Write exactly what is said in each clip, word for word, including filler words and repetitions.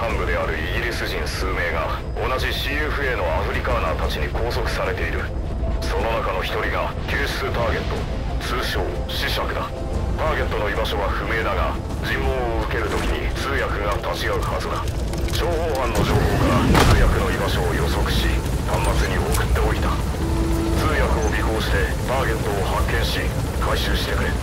幹部であるイギリス人数名が同じ シーエフエー のアフリカーナーたちに拘束されている。その中の一人が救出ターゲット、通称子爵だ。ターゲットの居場所は不明だが、尋問を受けるときに通訳が立ち会うはずだ。諜報班の情報から通訳の居場所を予測し、端末に送っておいた。通訳を尾行してターゲットを発見し、回収してくれ。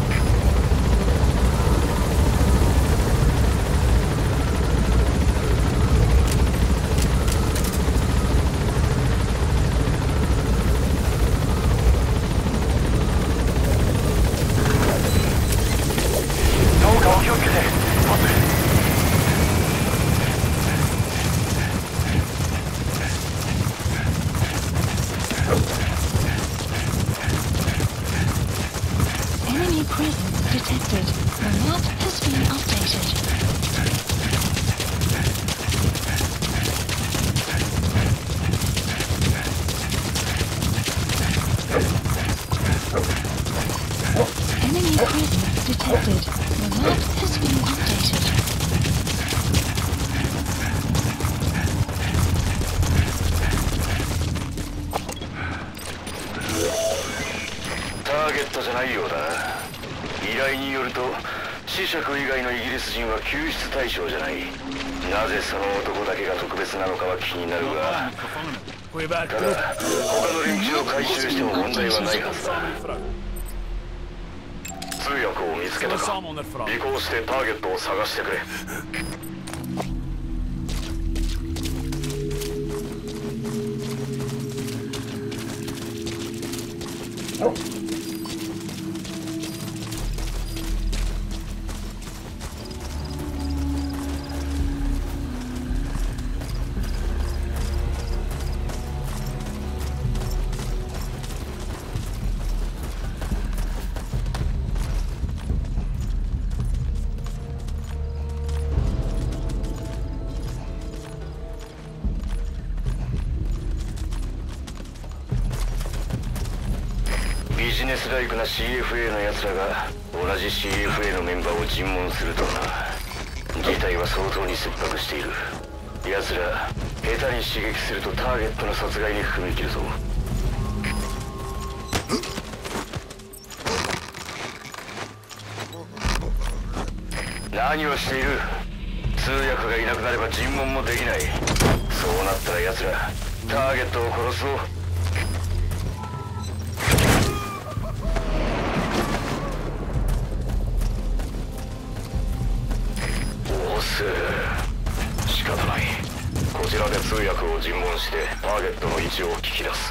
救出対象じゃない。なぜその男だけが特別なのかは気になるが、ただ他の連中を回収しても問題はないはずだ。通訳を見つけたか。尾行してターゲットを探してくれ。ビジネスライクな シーエフエー の奴らが同じ シーエフエー のメンバーを尋問するとはな。事態は相当に切迫している。奴ら下手に刺激するとターゲットの殺害に踏み切るぞ。何をしている。通訳がいなくなれば尋問もできない。そうなったら奴らターゲットを殺すぞ。仕方ない。こちらで通訳を尋問してターゲットの位置を聞き出す。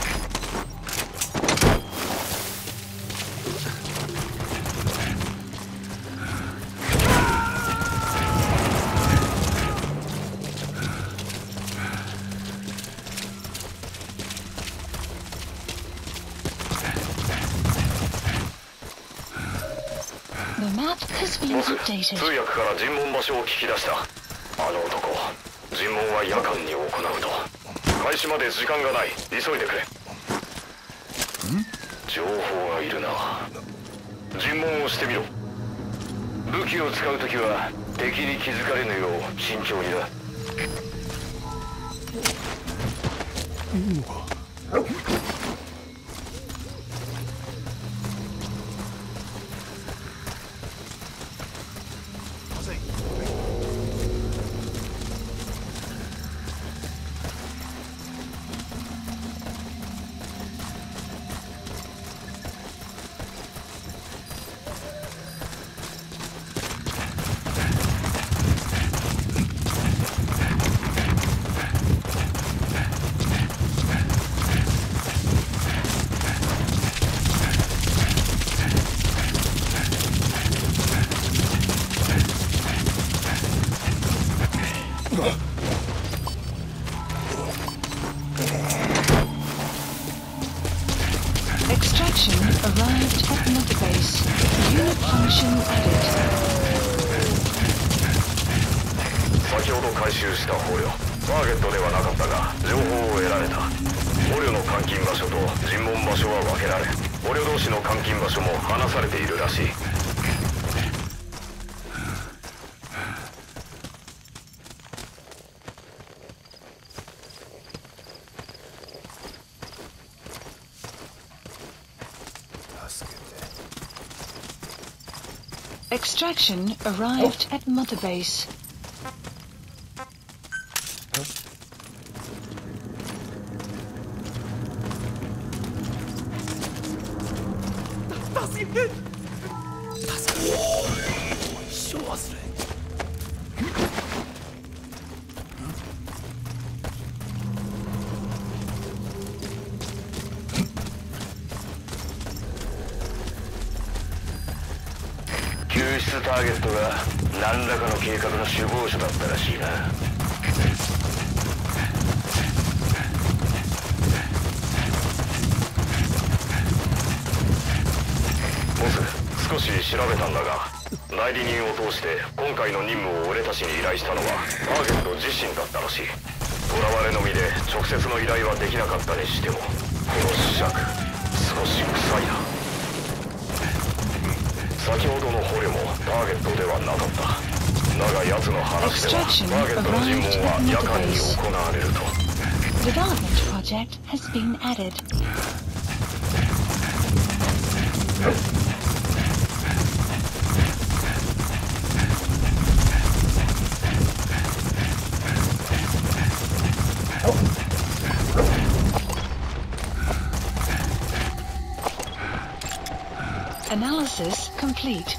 ボス、通訳から尋問場所を聞き出した。あの男、尋問は夜間に行うと。開始まで時間がない。急いでくれ。情報がいるな。尋問をしてみろ。武器を使うときは敵に気づかれぬよう慎重にな。いいのか。 Extraction arrived at Mother Base. Unit function added. 先ほど回収した捕虜、ターゲットではなかったが情報を得られた。捕虜の監禁場所と尋問場所は分けられ、捕虜同士の監禁場所も離されているらしい。 Extraction arrived at Mother Base. 救出ターゲットが何らかの計画の首謀者だったらしいな。ボス、少し調べたんだが、代理人を通して今回の任務を俺たちに依頼したのはターゲット自身だったらしい。囚われの身で直接の依頼はできなかったにしても、この試着少し臭いな。先ほどの捕虜もターゲットではなかった。だが奴の話ではターゲットの尋問は夜間に行われると。 Development project has been added. Analysis complete.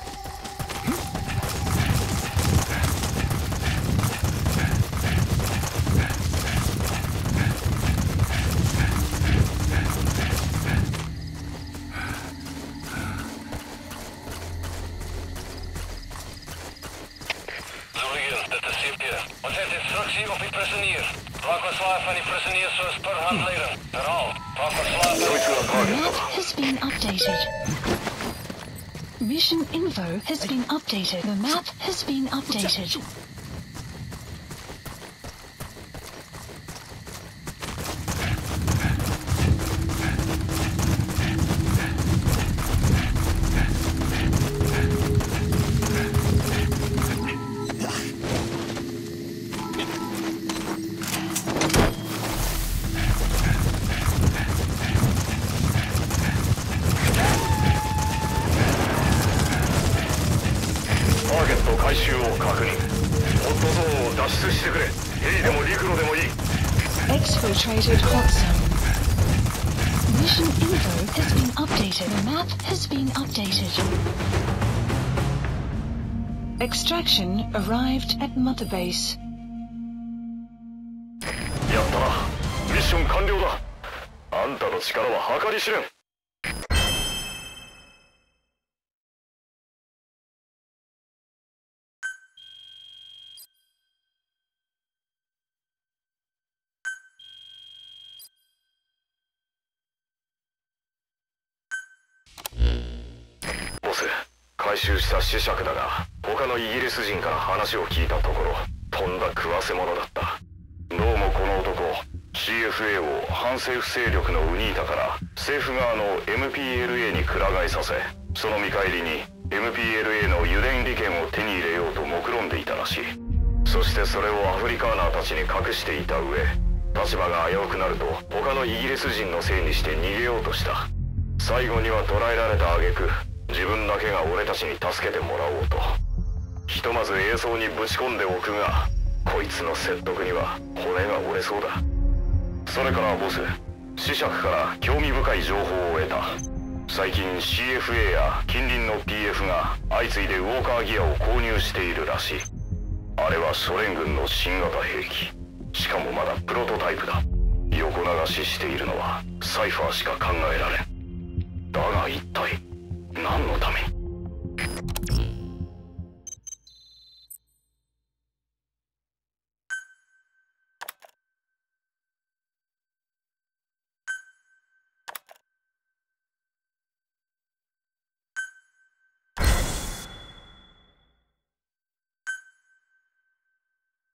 Map has been updated. Mission info has been updated. The map has been updated. Exfiltrated hot zone. Mission info has been updated. The map has been updated. Extraction arrived at Mother Base. やったな。ミッション完了だ。あんたの力は計り知れん。ボス、回収した子爵だが、他のイギリス人から話を聞いたところ、とんだ食わせ者だった。どうもこの男、シーエフエー を反政府勢力のウニータから政府側の エムピーエルエー にくら替えさせ、その見返りに エムピーエルエー の油田利権を手に入れようと目論んでいたらしい。そしてそれをアフリカーナーたちに隠していた上、立場が危うくなると他のイギリス人のせいにして逃げようとした。最後には捕らえられた挙句、自分だけが俺たちに助けてもらおうと。ひとまず映像にぶち込んでおくが、こいつの説得には骨が折れそうだ。それからボス、子爵から興味深い情報を得た。最近 シーエフエー や近隣の ピーエフ が相次いでウォーカーギアを購入しているらしい。あれはソ連軍の新型兵器。しかもまだプロトタイプだ。横流ししているのはサイファーしか考えられん。